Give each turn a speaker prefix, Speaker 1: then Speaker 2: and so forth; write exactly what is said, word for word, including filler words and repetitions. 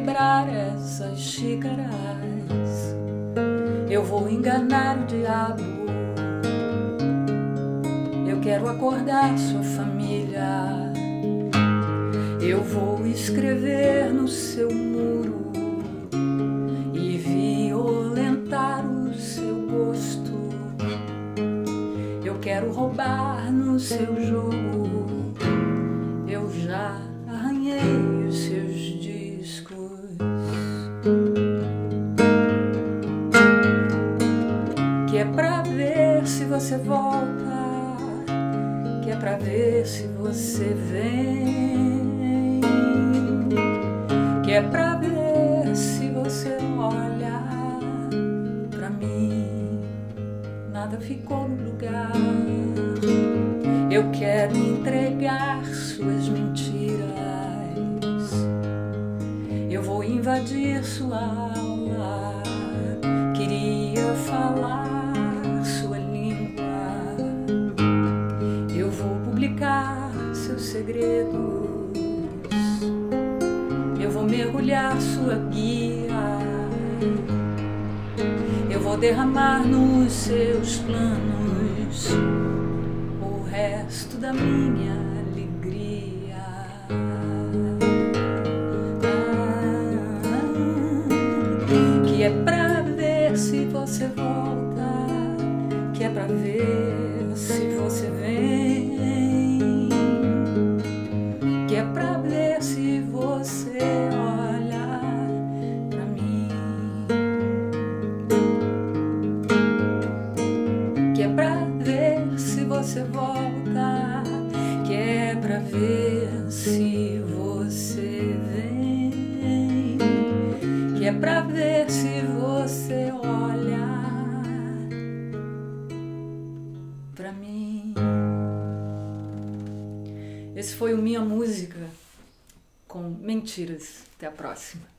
Speaker 1: quebrar essas xícaras, eu vou enganar o diabo. Eu quero acordar sua família, eu vou escrever no seu muro e violentar o seu gosto. Eu quero roubar no seu jogo, eu já arranhei os seus discos. Que é pra ver se você volta, que é pra ver se você vem, que é pra ver se você olha pra mim. Nada ficou no lugar. Eu quero entregar suas mentiras, eu vou invadir sua aula, queria falar sua língua, eu vou publicar seus segredos, eu vou mergulhar sua guia, eu vou derramar nos seus planos o resto da minha alegria. Que é pra ver se você volta, que é pra ver se você vem, que é pra ver se você olha pra mim, que é pra ver se você volta, que é pra ver se você vem, que é pra ver se você olha pra mim. Esse foi o Minha Música com Mentiras. Até a próxima.